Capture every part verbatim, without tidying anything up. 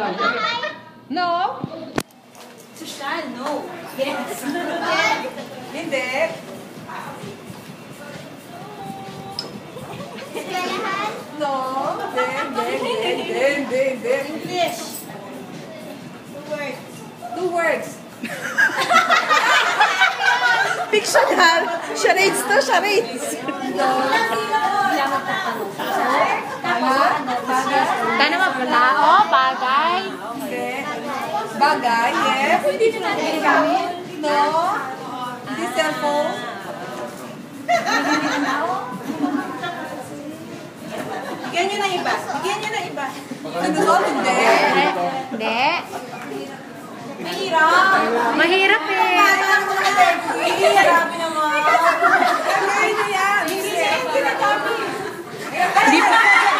No? Social, no. Yes. Hindi. No. Hindi, hindi, hindi, hindi, hindi. English. Two words. Two words. Fictional. Charades to, charades. No. Kano ba pala? Oh, bagay. Hindi. Bagay, yes. Pwede nyo natin gamit. No. Hindi cellphone. Bigyan nyo na iba. Bigyan nyo na iba. Sunod, hindi. Hindi. Mahirap. Mahirap eh. Mahirap naman. Gagawin niyo yan. Di pa.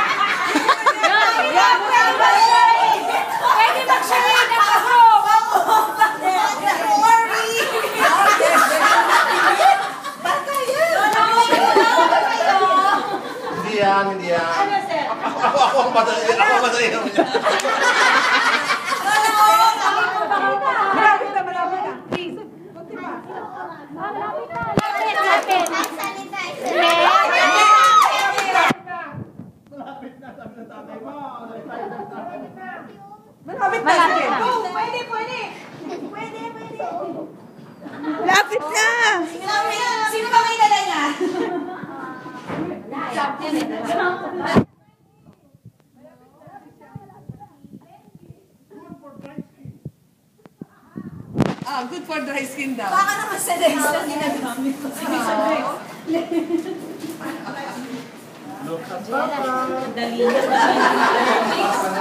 Pwede mag-share na ako. Worry. Basta yan. Hindi yan, hindi yan. Ano, sir? Ako, ako ang masaya. Ako ang masaya. Malapit na, malapit na. Please. Kunti pa. Lapit, lapit. Malapit na. Malapit sige. na. Go. Pwede, pwede. Pwede, pwede. Lapit na. Sino ba may dala niya? Ah, good for dry skin daw. Baka naman sa legs lang ginagamit ko. Sige, sa legs. Look at Papa. Dali.